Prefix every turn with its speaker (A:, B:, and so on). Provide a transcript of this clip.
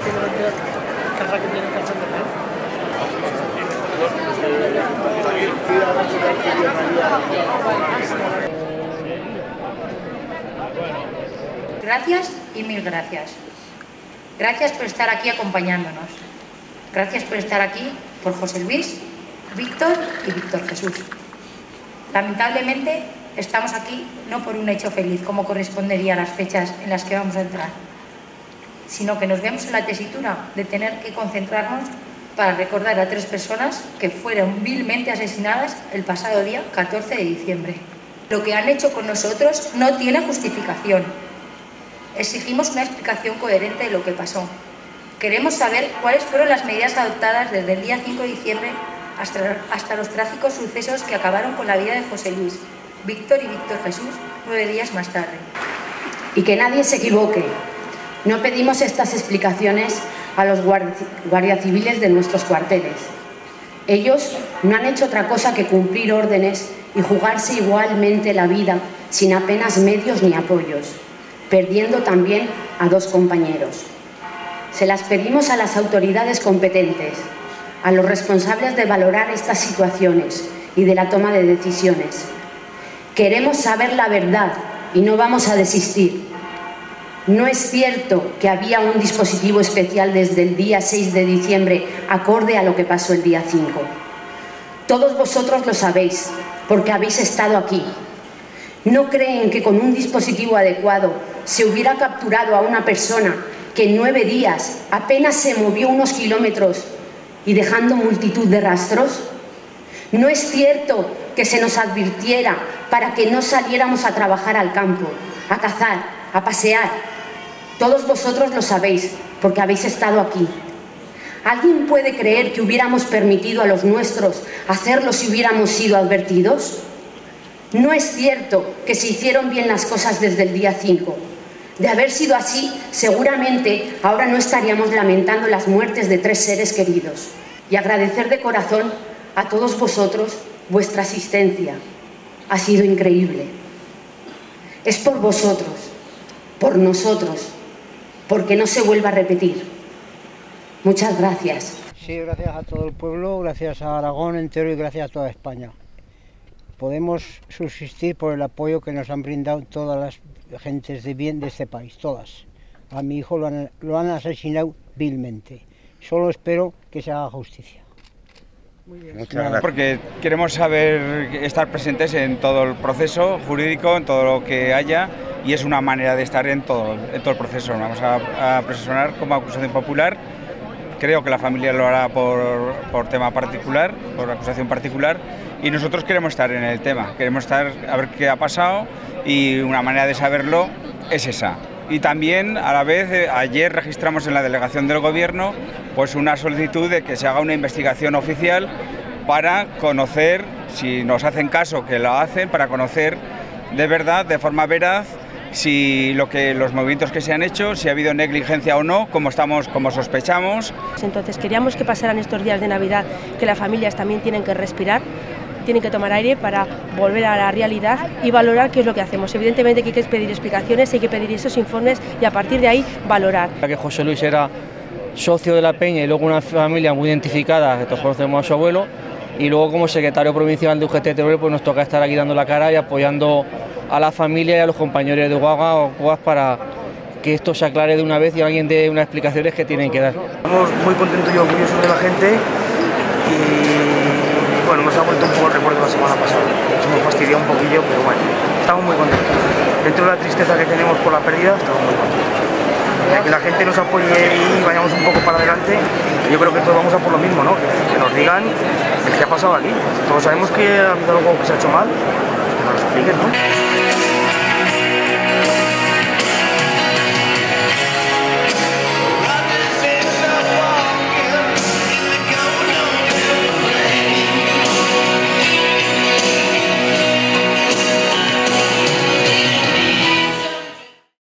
A: Gracias y mil gracias. Gracias por estar aquí acompañándonos. Gracias por estar aquí por José Luis, Víctor y Víctor Jesús. Lamentablemente estamos aquí no por un hecho feliz como correspondería a las fechas en las que vamos a entrar, sino que nos vemos en la tesitura de tener que concentrarnos para recordar a 3 personas que fueron vilmente asesinadas el pasado día 14 de diciembre. Lo que han hecho con nosotros no tiene justificación. Exigimos una explicación coherente de lo que pasó. Queremos saber cuáles fueron las medidas adoptadas desde el día 5 de diciembre hasta los trágicos sucesos que acabaron con la vida de José Luis, Víctor y Víctor Jesús 9 días más tarde.
B: Y que nadie se equivoque. No pedimos estas explicaciones a los guardias civiles de nuestros cuarteles. Ellos no han hecho otra cosa que cumplir órdenes y jugarse igualmente la vida sin apenas medios ni apoyos, perdiendo también a 2 compañeros. Se las pedimos a las autoridades competentes, a los responsables de valorar estas situaciones y de la toma de decisiones. Queremos saber la verdad y no vamos a desistir. No es cierto que había un dispositivo especial desde el día 6 de diciembre acorde a lo que pasó el día 5. Todos vosotros lo sabéis, porque habéis estado aquí. ¿No creen que con un dispositivo adecuado se hubiera capturado a una persona que en 9 días apenas se movió unos kilómetros y dejando multitud de rastros? ¿No es cierto que se nos advirtiera para que no saliéramos a trabajar al campo, a cazar, a pasear? Todos vosotros lo sabéis, porque habéis estado aquí. ¿Alguien puede creer que hubiéramos permitido a los nuestros hacerlo si hubiéramos sido advertidos? No es cierto que se hicieron bien las cosas desde el día 5. De haber sido así, seguramente ahora no estaríamos lamentando las muertes de 3 seres queridos. Y agradecer de corazón a todos vosotros vuestra asistencia. Ha sido increíble. Es por vosotros, por nosotros, porque no se vuelva a repetir. Muchas gracias.
C: Sí, gracias a todo el pueblo, gracias a Aragón entero y gracias a toda España. Podemos subsistir por el apoyo que nos han brindado todas las gentes de bien de este país, todas. A mi hijo lo han asesinado vilmente. Solo espero que se haga justicia.
D: Muchas gracias. Porque queremos estar presentes en todo el proceso jurídico, en todo lo que haya, y es una manera de estar en todo el proceso. Vamos a presionar como acusación popular. Creo que la familia lo hará por tema particular, por acusación particular, y nosotros queremos estar en el tema, queremos estar a ver qué ha pasado, y una manera de saberlo es esa. Y también, a la vez, ayer registramos en la delegación del Gobierno pues una solicitud de que se haga una investigación oficial para conocer, si nos hacen caso que lo hacen, para conocer de verdad, de forma veraz, si los movimientos que se han hecho, si ha habido negligencia o no, como sospechamos.
E: Entonces queríamos que pasaran estos días de Navidad, que las familias también tienen que respirar, tienen que tomar aire para volver a la realidad y valorar qué es lo que hacemos. Evidentemente que hay que pedir explicaciones, hay que pedir esos informes y a partir de ahí valorar.
F: Que José Luis era socio de la Peña y luego una familia muy identificada, que todos conocemos a su abuelo, y luego como secretario provincial de UGT Teruel pues nos toca estar aquí dando la cara y apoyando a la familia y a los compañeros de Guaga o Cuas para que esto se aclare de una vez y alguien dé unas explicaciones que tienen que dar.
G: Estamos muy contentos y orgullosos de la gente y bueno, nos ha vuelto un poco el recuerdo la semana pasada. Nos hemos fastidiado un poquillo, pero bueno, estamos muy contentos. Dentro de la tristeza que tenemos por la pérdida, estamos muy contentos. Que la gente nos apoye y vayamos un poco para adelante, yo creo que todos vamos a por lo mismo, ¿no? Que nos digan el que ha pasado aquí. Todos sabemos que ha habido algo que se ha hecho mal, pues que nos lo expliquen, ¿no?